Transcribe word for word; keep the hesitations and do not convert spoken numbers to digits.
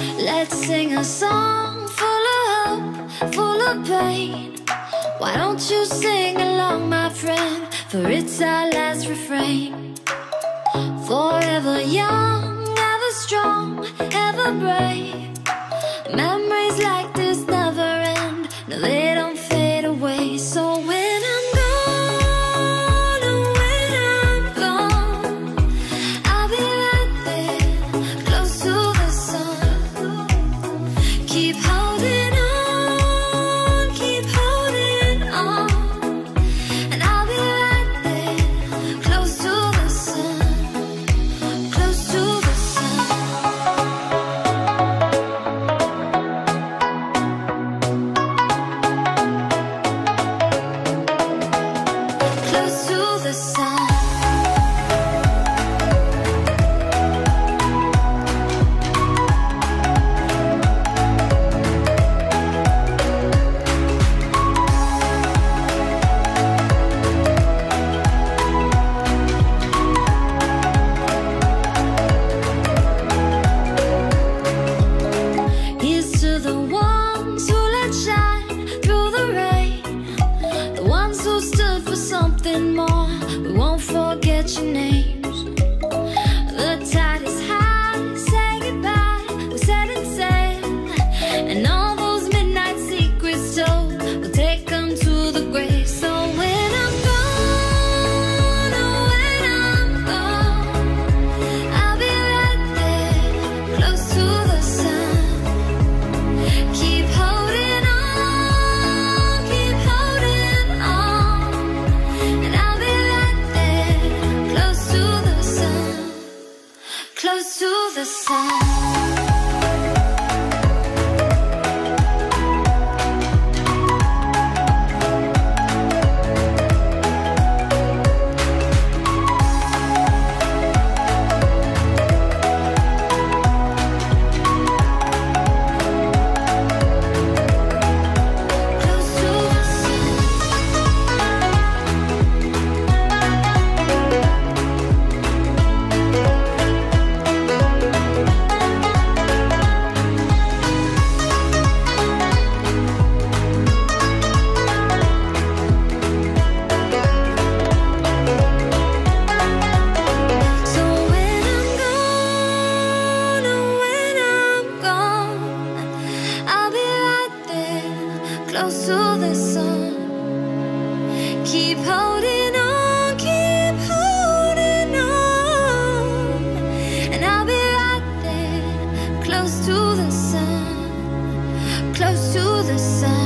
Let's sing a song full of hope, full of pain. Why don't you sing along, my friend? For it's our last refrain. Forever young, ever strong, ever brave. Memories like this never end. No, they don't fade away. So when I'm gone, oh, when I'm gone, I'll be right there, close to the sun. Keep holding on, keep holding on, and I'll be right there, close to the sun, close to the sun. Close to the sun. Here's to the ones who let shine through the rain, the ones who stood for something more. We won't forget your names. The tide is high, say goodbye, we set it sail, and all those midnight secrets told, we'll take them to the grave. So when I'm gone, oh, when I'm gone, I'll be right there, close to the sun. Keep holding on, keep holding on, and I'll be right there, close to the sun, close to the sun. Close to the sun. So when I'm gone, oh, when I'm gone, I'll be right there, close to the sun. Keep holding on, keep holding on, and I'll be right there, close to the sun, close to the sun.